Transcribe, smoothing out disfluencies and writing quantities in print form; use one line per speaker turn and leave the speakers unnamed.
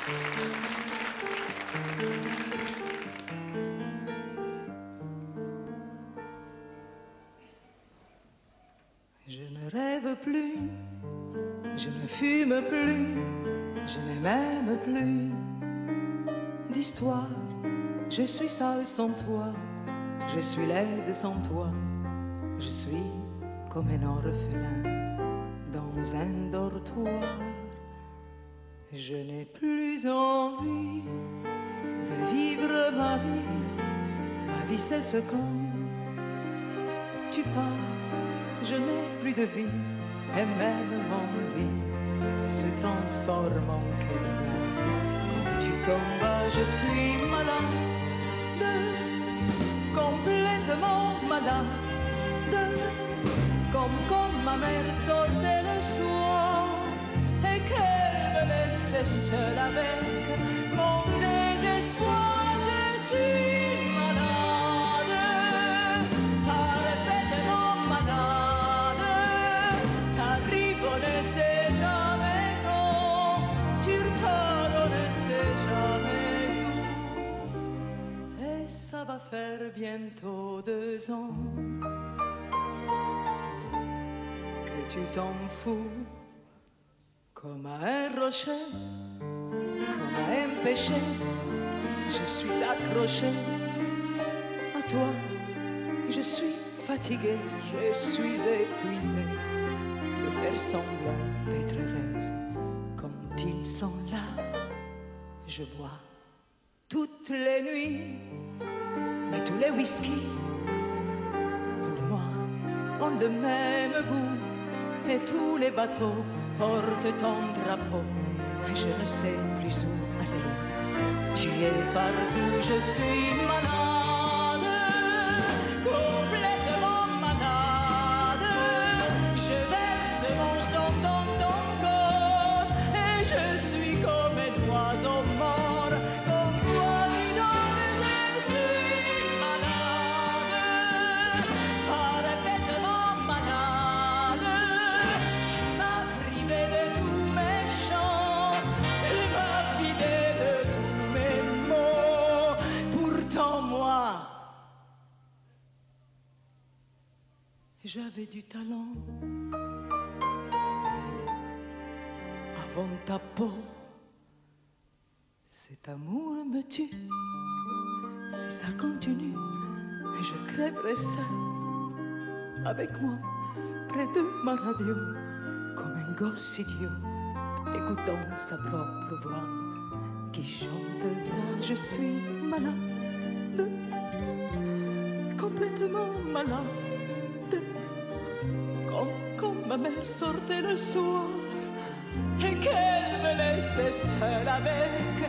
Je ne rêve plus, je ne fume plus, je n'ai même plus d'histoire. Je suis sale sans toi, je suis laide sans toi, je suis comme un orphelin dans un dortoir. Je n'ai plus envie de vivre ma vie. Ma vie c'est ce quand tu pars. Je n'ai plus de vie et même mon vie se transforme en quel. Quand tu tombes, je suis malade, complètement malade, comme ma mère sortait le soir et qu'elle me laissait seule avec mon désespoir. Je suis malade, parfaitement malade. T'arrives, on ne sait jamais quand, tu repars, on ne sait jamais où. Et ça va faire bientôt 2 ans que tu t'en fous. Comme à un rocher, comme à un péché, je suis accroché à toi. Je suis fatigué, je suis épuisé de faire semblant d'être heureuse. Quand ils sont là, je bois toutes les nuits, mais tous les whisky, pour moi, ont le même goût. Et tous les bateaux portent ton drapeau, et je ne sais plus où aller. Tu es partout, je suis malade, complètement malade. Je verse mon sang dans ton corps, et je suis comme un oiseau mort. Comme toi tu donnes, je suis malade, parfaitement malade. Tu m'as privé de tous mes chants, tu m'as vidé de tous mes mots. Pourtant moi, j'avais du talent. Avant ta peau, cet amour me tue. Si ça continue, je crèverai seul avec moi, près de ma radio, comme un gosse idiot, écoutant sa propre voix qui chante là. Je suis malade, complètement malade, comme ma mère sortait le soir et qu'elle me laissait seule avec